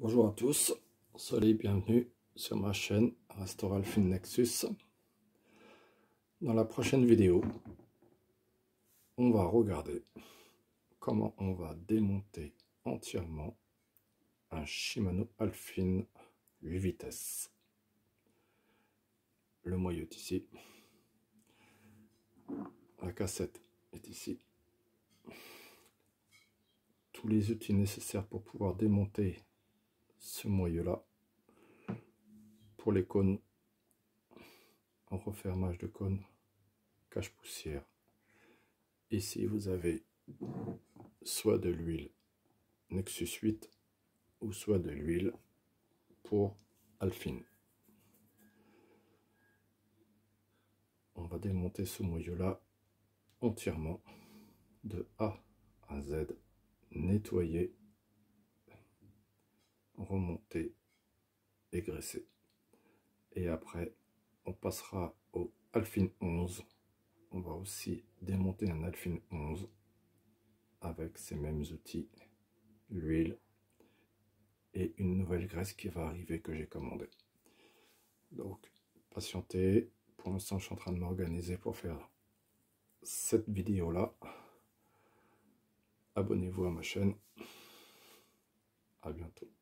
Bonjour à tous, soyez bienvenus sur ma chaîne Restaure Alfine Nexus. Dans la prochaine vidéo, on va regarder comment on va démonter entièrement un Shimano Alfine 8 vitesses. Le moyeu est ici, la cassette est ici. Tous les outils nécessaires pour pouvoir démonter ce moyeu là. Pour les cônes, en refermage de cône, cache poussière. Ici vous avez soit de l'huile Nexus 8 ou soit de l'huile pour Alfine. On va démonter ce moyeu là entièrement de A à Z, nettoyer, remonter et graisser. Et après on passera au Alfine 11. On va aussi démonter un Alfine 11 avec ces mêmes outils, l'huile et une nouvelle graisse qui va arriver que j'ai commandée. Donc patientez, pour l'instant je suis en train de m'organiser pour faire cette vidéo là. Abonnez-vous à ma chaîne, à bientôt.